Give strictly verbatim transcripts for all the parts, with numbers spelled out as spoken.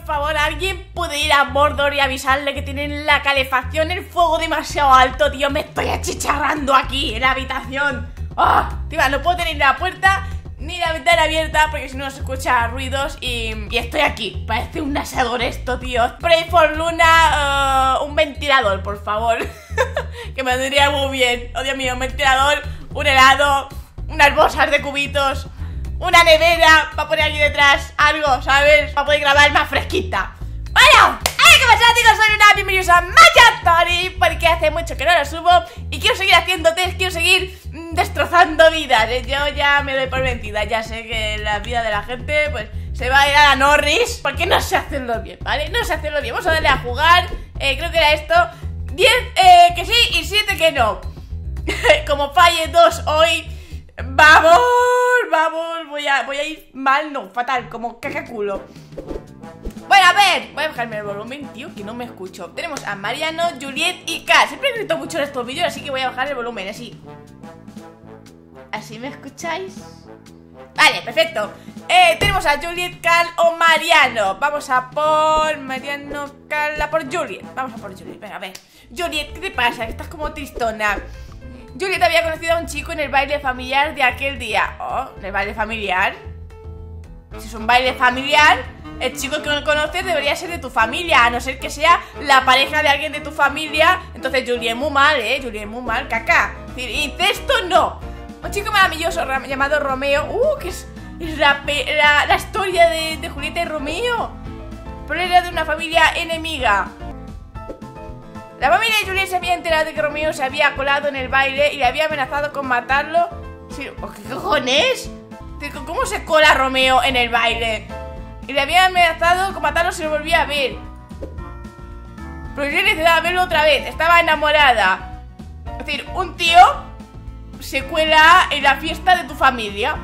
favor, alguien puede ir a Mordor y avisarle que tienen la calefacción, el fuego demasiado alto, tío. Me estoy achicharrando aquí en la habitación. ¡Ah! Oh, tío, no puedo tener la puerta ni la ventana abierta porque si no se escucha ruidos y, y estoy aquí. Parece un asador esto, tío. Pray for Luna, uh, un ventilador, por favor. Que me vendría muy bien. Oh, Dios mío, un ventilador, un helado, unas bolsas de cubitos, una nevera para poner aquí detrás algo, ¿sabes? Para poder grabar más fresquita. Bueno, ¿qué pasa, chicos? Soy una, bienvenidos a Maya Tori, porque hace mucho que no lo subo y quiero seguir haciendo test, quiero seguir mmm, destrozando vidas. Yo ya me doy por vencida, ya sé que la vida de la gente pues se va a ir a la Norris, porque no sé hacerlo bien, ¿vale? No sé hacerlo bien, vamos a darle a jugar, eh, creo que era esto, diez eh, que sí y siete que no. Como falle dos hoy, vamos, vamos, voy a, voy a ir mal, no, fatal, como caca culo. Bueno, a ver, voy a bajarme el volumen, tío, que no me escucho. Tenemos a Mariano, Juliet y Kat. Siempre grito mucho en estos vídeos, así que voy a bajar el volumen, así. ¿Así me escucháis? Vale, perfecto. eh, Tenemos a Juliet, Kat o Mariano. Vamos a por Mariano, Kat, a por Juliet. Vamos a por Juliet, venga, a ver. Juliet, ¿qué te pasa? Que estás como tristona. Juliet había conocido a un chico en el baile familiar de aquel día. Oh, ¿en el baile familiar? Si es un baile familiar, el chico que conoces debería ser de tu familia, a no ser que sea la pareja de alguien de tu familia. Entonces Juliet muy mal, eh, Juliet muy mal, caca. Incesto no. Un chico maravilloso llamado Romeo. Uh, que es, es la, la, la historia de, de Julieta y Romeo. Pero era de una familia enemiga. La familia de Juliet se había enterado de que Romeo se había colado en el baile y le había amenazado con matarlo. Sí, ¿qué cojones? ¿Cómo se cola Romeo en el baile? Y le había amenazado con matarlo si lo volvía a ver. Pero yo necesitaba verlo otra vez. Estaba enamorada. Es decir, un tío se cuela en la fiesta de tu familia.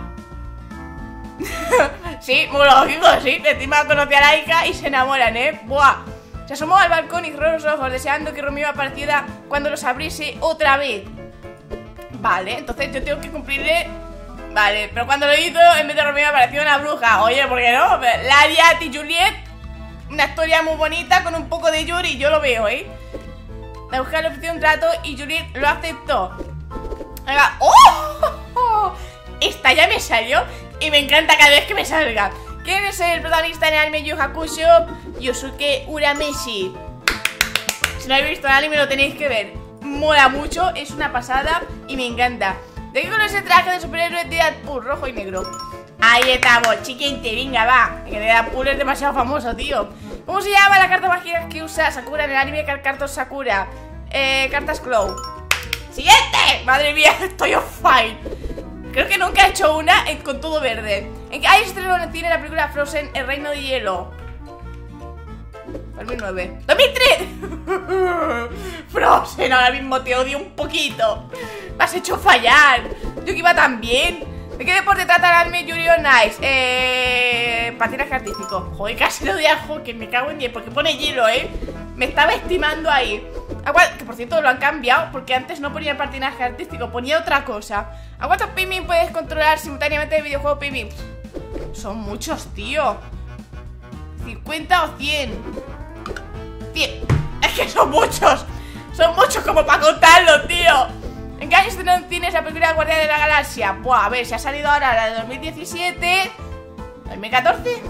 Sí, muy lógico, sí. Encima conoce a Laika y se enamoran, ¿eh? Buah. Se asomó al balcón y cerró los ojos, deseando que Romeo apareciera cuando los abriese otra vez. Vale, entonces yo tengo que cumplirle. Vale, pero cuando lo hizo, en vez de Romeo apareció una bruja. Oye, ¿por qué no? Laria y Juliet, una historia muy bonita con un poco de Yuri, yo lo veo, ¿eh? La mujer le ofreció un trato y Juliet lo aceptó. Venga. ¡Oh! Esta ya me salió y me encanta cada vez que me salga. ¿Quién es el protagonista en el anime Yu Hakusho? Yosuke Urameshi. Si no habéis visto el anime lo tenéis que ver. Mola mucho, es una pasada y me encanta. ¿De qué color es el traje de superhéroe de Deadpool? Rojo y negro. Ahí estamos, chiquinte, venga, va. Que Deadpool es demasiado famoso, tío. ¿Cómo se llama la carta mágica que usa Sakura en el anime Cartos Sakura? Eh, cartas Claw. ¡Siguiente! Madre mía, estoy off fire. Creo que nunca he hecho una en, con todo verde. ¿En qué hay estrenó en el cine la película Frozen, El Reino de Hielo? dos mil nueve. ¡dos mil tres! Frozen, ahora mismo te odio un poquito. Me has hecho fallar. Yo que iba tan bien. ¿De qué deporte trata el anime Yuri on Ice? Eh... Patinaje artístico. Joder, casi lo de al hockey. Me cago en diez porque pone hielo, eh. Me estaba estimando ahí. Que por cierto lo han cambiado porque antes no ponía patinaje artístico, ponía otra cosa. ¿A cuántos Pikmin puedes controlar simultáneamente el videojuego Pikmin? Son muchos, tío. ¿cincuenta o cien? cien. Es que son muchos. Son muchos como para contarlo, tío. ¿En qué año estrenó en cines la película Guardián de la Galaxia? Buah, a ver, si ha salido ahora la de dos mil diecisiete. ¿dos mil catorce?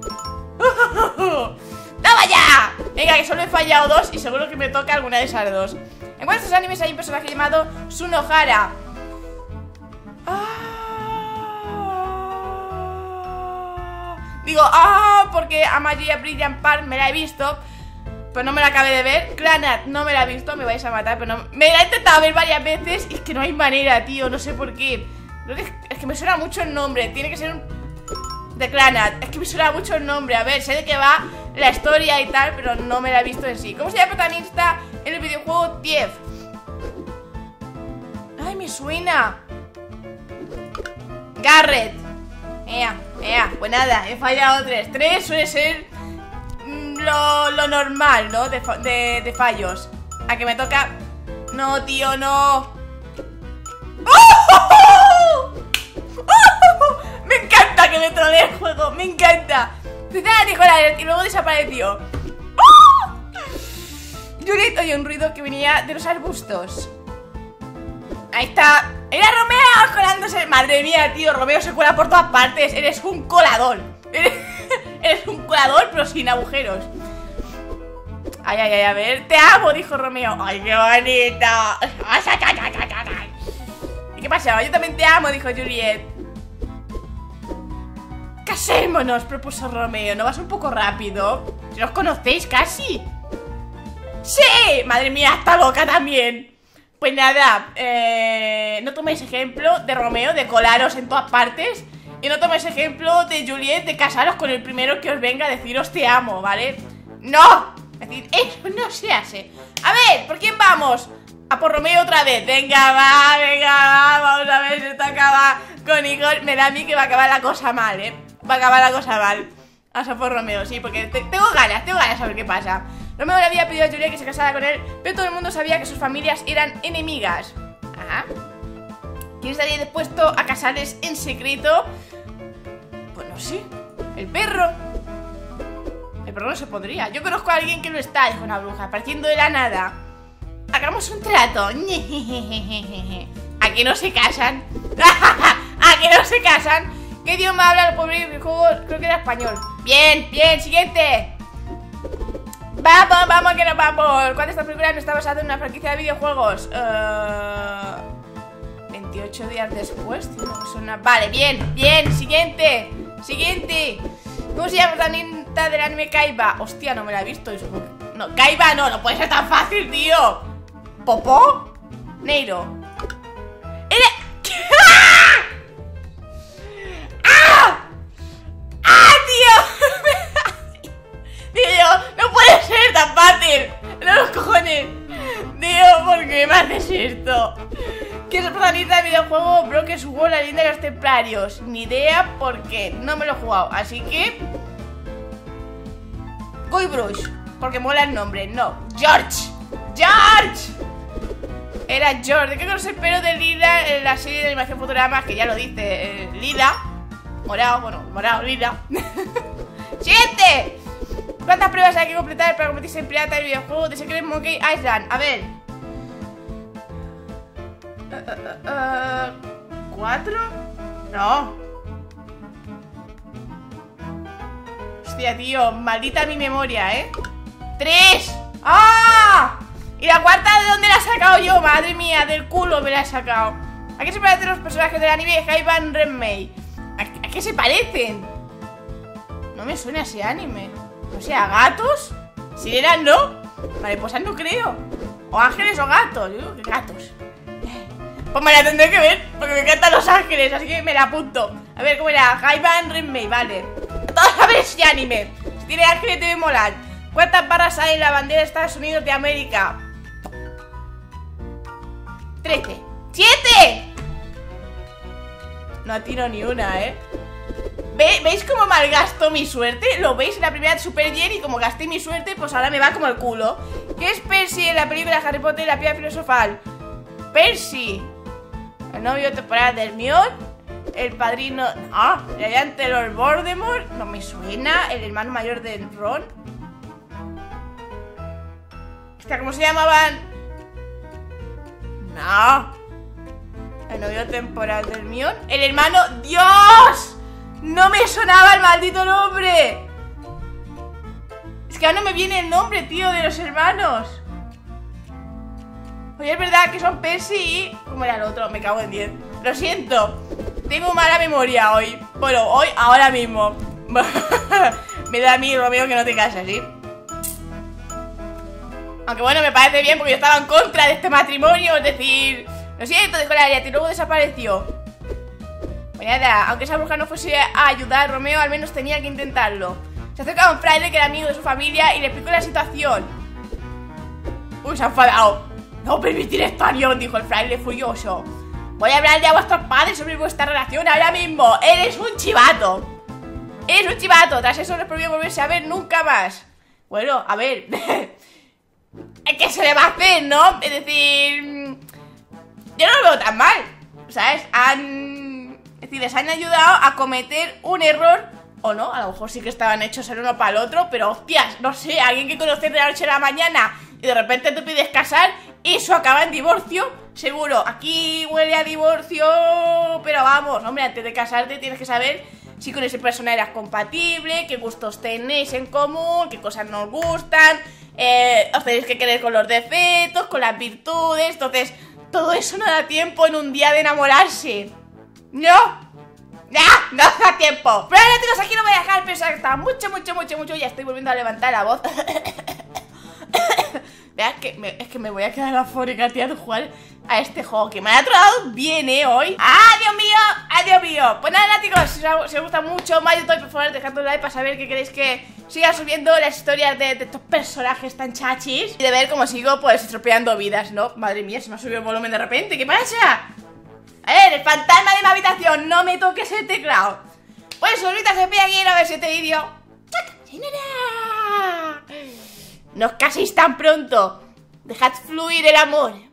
¡Toma ya! Venga, que solo he fallado dos y seguro que me toca alguna de esas dos. ¿En cuántos animes hay un personaje llamado Sunohara? Ah... Digo, ah, porque Amaya Brilliant Park me la he visto, pero no me la acabé de ver. Clanat no me la he visto, me vais a matar, pero no... Me la he intentado ver varias veces y es que no hay manera, tío, no sé por qué. Creo que es que me suena mucho el nombre, tiene que ser un... de Clanat, es que me suena mucho el nombre. A ver, sé de qué va la historia y tal, pero no me la he visto en sí. ¿Cómo se llama el protagonista en el videojuego Tief? Ay, me suena Garrett. Ea, ea, pues nada, he fallado tres. Tres suele ser mm, lo, lo normal, ¿no? De, de, de fallos. A que me toca... No, tío, no. ¡Oh! ¡Oh! Me encanta que me trolee el juego, me encanta. Nada, dijo la y luego desapareció. ¡Oh! Juliet oyó un ruido que venía de los arbustos. Ahí está. Era Romeo colándose. Madre mía, tío, Romeo se cuela por todas partes. Eres un colador. Eres un colador, pero sin agujeros. Ay, ay, ay, a ver. Te amo, dijo Romeo. Ay, qué bonita. ¿Y qué pasa? Yo también te amo, dijo Juliet. Casémonos, propuso Romeo. ¿No vas un poco rápido? Si os conocéis casi. ¡Sí! Madre mía, está loca también. Pues nada, eh, no toméis ejemplo de Romeo de colaros en todas partes. Y no toméis ejemplo de Juliet de casaros con el primero que os venga a deciros te amo, ¿vale? ¡No! Es decir, eso no se hace. A ver, ¿por quién vamos? A por Romeo otra vez. Venga, va, venga, va. Vamos a ver si esto acaba con Igor. Me da a mí que va a acabar la cosa mal, ¿eh? Va a acabar la cosa mal. Vamos a por Romeo, sí, porque te, tengo ganas, tengo ganas de saber qué pasa. Romeo le había pedido a Juliet que se casara con él, pero todo el mundo sabía que sus familias eran enemigas. Ajá. ¿Quién estaría dispuesto a casarles en secreto? Pues no sé. El perro. El perro no se podría. Yo conozco a alguien que lo está, dijo una bruja, partiendo de la nada. Hagamos un trato. ¿A que no se casan? ¿A que no se casan? ¿Qué idioma habla el pobre juego? Creo que era español. Bien, bien, siguiente. Vamos, vamos, que nos vamos. ¿Cuál de estas películas no está basada en una franquicia de videojuegos? Uh, veintiocho días después, tío, no me suena. Vale, bien, bien, siguiente. Siguiente. ¿Cómo se llama la niña del anime Kaiba? Hostia, no me la he visto. No, Kaiba no, no puede ser tan fácil, tío. ¿Popó? Neiro. ¡Era! ¡Ah! ¡Ah, tío! Tío, no puede ser tan fácil. No los cojones. Tío, ¿por qué me haces esto? ¿Qué es el protagonista del videojuego Broken Sword, la leyenda de los templarios? Ni idea porque no me lo he jugado. Así que Guybrush, porque mola el nombre. No, George. George. Era George. ¿De qué color es el pelo de Lila en la serie de animación Futurama? Que ya lo dice, eh, Lila. Morado, bueno, morado, lila. ¡Siguiente! ¿Cuántas pruebas hay que completar para convertirse en pirata del videojuego de Secret Monkey Island? A ver. Uh, uh, uh, ¿Cuatro? No. Hostia, tío, maldita mi memoria, ¿eh? ¡Tres! ¡Ah! ¿Y la cuarta de dónde la he sacado yo? Madre mía, del culo me la he sacado. ¿A qué se parecen los personajes del anime de Hyban Renmei? ¿A, ¿A qué se parecen? No me suena ese anime. O sea, ¿gatos? ¿Sirenas no? Mariposas no creo. O ángeles o gatos. Yo digo que gatos. Pues me la tendré que ver, porque me encantan los ángeles, así que me la apunto. A ver, ¿cómo era? Hyban Renmei, vale. Todos a ver ese anime. Si tiene ángeles debe molar. ¿Cuántas barras hay en la bandera de Estados Unidos de América? Trece. ¡Siete! No atino ni una, ¿eh? ¿Ve? ¿Veis cómo malgasto mi suerte? ¿Lo veis en la primera super bien? Y como gasté mi suerte, pues ahora me va como el culo. ¿Qué es Percy en la película de Harry Potter y la piedra filosofal? Percy, el novio temporal de Hermione, el padrino... Ah, el ayudante de Lord Voldemort. No me suena. El hermano mayor de Ron. Hostia, ¿cómo se llamaban? No. El novio temporal de Hermione. El hermano... ¡Dios! No me sonaba el maldito nombre. Es que ahora no me viene el nombre, tío, de los hermanos. Oye, es verdad que son Percy y... ¿Cómo era el otro? Me cago en diez. Lo siento. Tengo mala memoria hoy. Bueno, hoy, ahora mismo. Me da a mí, Romeo, que no te casas, ¿sí? Aunque bueno, me parece bien porque yo estaba en contra de este matrimonio. Es decir... Lo siento, dijo la Ariadna y luego desapareció. Pues nada, aunque esa bruja no fuese a ayudar a Romeo, al menos tenía que intentarlo. Se acerca a un fraile que era amigo de su familia y le explicó la situación. Uy, se ha enfadado. No permitiré esta unión, dijo el fraile furioso. Voy a hablarle a vuestros padres sobre vuestra relación ahora mismo. Eres un chivato. Eres un chivato. Tras eso les prohibió volverse a ver nunca más. Bueno, a ver. ¿Qué se le va a hacer, no? Es decir... Yo no lo veo tan mal, ¿sabes? Han... Es decir, les han ayudado a cometer un error O no, a lo mejor sí que estaban hechos el uno para el otro. Pero hostias, no sé, alguien que conoces de la noche a la mañana y de repente te pides casar, eso acaba en divorcio, seguro. Aquí huele a divorcio. Pero vamos, hombre, antes de casarte tienes que saber si con esa persona eras compatible, qué gustos tenéis en común, qué cosas nos gustan, eh, os tenéis que querer con los defectos, con las virtudes. Entonces, todo eso no da tiempo en un día de enamorarse. ¿No? ¡Ya! ¡No da tiempo! Pero ahora, chicos, aquí no voy a dejar pensar. Está mucho, mucho, mucho, mucho. Ya estoy volviendo a levantar la voz. Veas que me, es que me voy a quedar afórica, tía, de jugar a este juego que me ha tratado bien, ¿eh? Hoy. ¡Ah, Dios mío! ¡Ah, Dios mío! Pues nada, chicos, si os, si os gusta mucho más YouTube, por favor, dejad un like para saber que queréis que siga subiendo las historias de, de estos personajes tan chachis. Y de ver cómo sigo, pues, estropeando vidas, ¿no? Madre mía, se me ha subido el volumen de repente. ¿Qué pasa? A ver, el fantasma de mi habitación, no me toques el teclado. Pues ahorita se ve aquí a ver si este vídeo. No os caséis tan pronto. Dejad fluir el amor.